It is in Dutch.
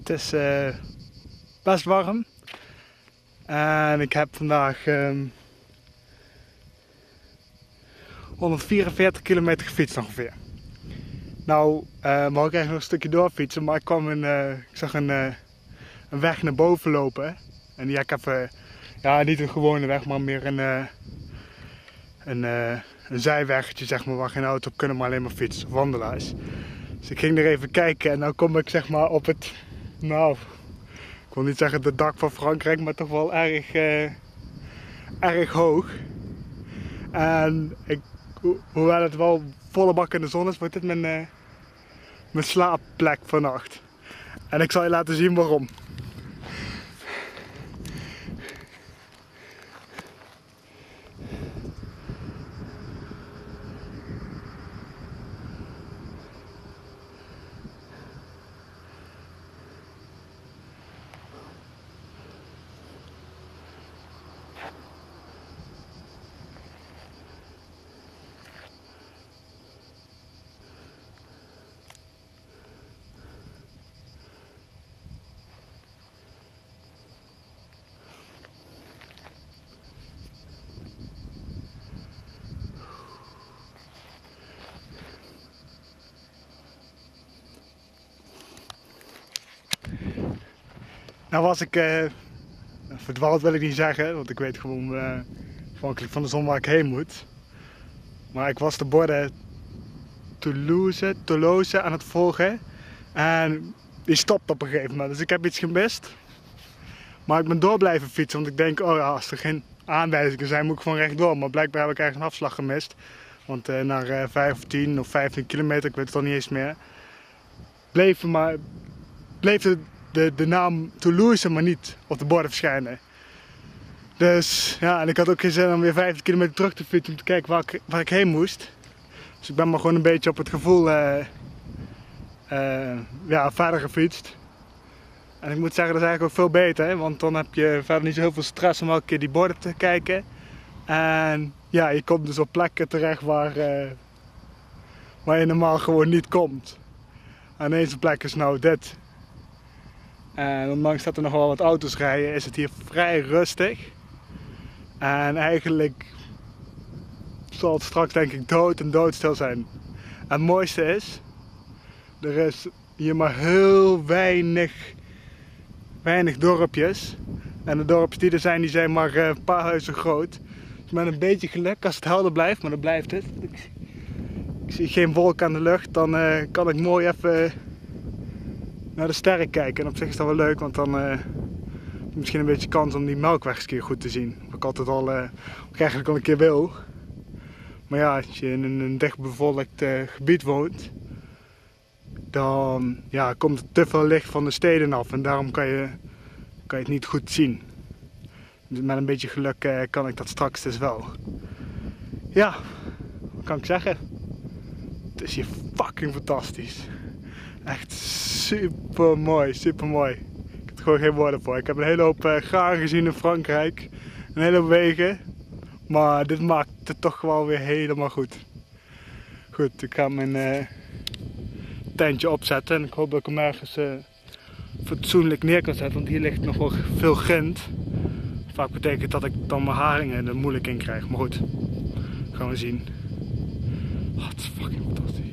Het is best warm. En ik heb vandaag 144 kilometer gefietst ongeveer. Nou, wou ik eigenlijk nog een stukje doorfietsen, maar ik zag een weg naar boven lopen. En die heb ik even, ja, niet een gewone weg, maar meer een zijweggetje, zeg maar, waar geen auto op kunnen, maar alleen maar fietsers of wandelaars. Dus ik ging er even kijken en dan kom ik, zeg maar, op het, nou, ik wil niet zeggen het dak van Frankrijk, maar toch wel erg hoog. En hoewel het wel volle bak in de zon is, wordt dit mijn slaapplek vannacht. En ik zal je laten zien waarom. Nou was ik, verdwaald wil ik niet zeggen, want ik weet gewoon afhankelijk van de zon waar ik heen moet. Maar ik was de borden Toulouse aan het volgen en die stopt op een gegeven moment. Dus ik heb iets gemist. Maar ik ben door blijven fietsen, want ik denk, oh ja, als er geen aanwijzingen zijn moet ik gewoon rechtdoor. Maar blijkbaar heb ik ergens een afslag gemist. Want naar 15 of 15 kilometer, ik weet het al niet eens meer, bleef de naam Toulouse maar niet op de borden verschijnen. Dus ja, en ik had ook geen zin om weer 15 kilometer terug te fietsen om te kijken waar ik heen moest. Dus ik ben maar gewoon een beetje op het gevoel ja, verder gefietst. En ik moet zeggen, dat is eigenlijk ook veel beter, hè? Want dan heb je verder niet zo heel veel stress om elke keer die borden te kijken. En ja, je komt dus op plekken terecht waar je normaal gewoon niet komt. En deze plek is nou dit. En ondanks dat er nog wel wat auto's rijden, is het hier vrij rustig. En eigenlijk zal het straks denk ik doodstil zijn. En het mooiste is, er is hier maar heel weinig dorpjes. En de dorpjes die er zijn, die zijn maar een paar huizen groot. Dus met een beetje geluk, als het helder blijft, maar dan blijft het. Ik zie geen wolk aan de lucht, dan kan ik mooi even naar de sterren kijken. En op zich is dat wel leuk, want dan heb je misschien een beetje kans om die melkweg eens een keer goed te zien. Wat ik altijd eigenlijk al een keer wil. Maar ja, als je in een dichtbevolkt gebied woont, dan ja, komt er te veel licht van de steden af. En daarom kan je het niet goed zien. Dus met een beetje geluk kan ik dat straks dus wel. Ja, wat kan ik zeggen? Het is hier fucking fantastisch. Echt super mooi, super mooi. Ik heb er gewoon geen woorden voor. Ik heb een hele hoop gaar gezien in Frankrijk. Een hele hoop wegen. Maar dit maakt het toch wel weer helemaal goed. Goed, ik ga mijn tentje opzetten. En ik hoop dat ik hem ergens fatsoenlijk neer kan zetten. Want hier ligt nog wel veel grind. Vaak betekent dat ik dan mijn haringen er moeilijk in krijg. Maar goed, gaan we zien. Oh, het is fucking fantastisch.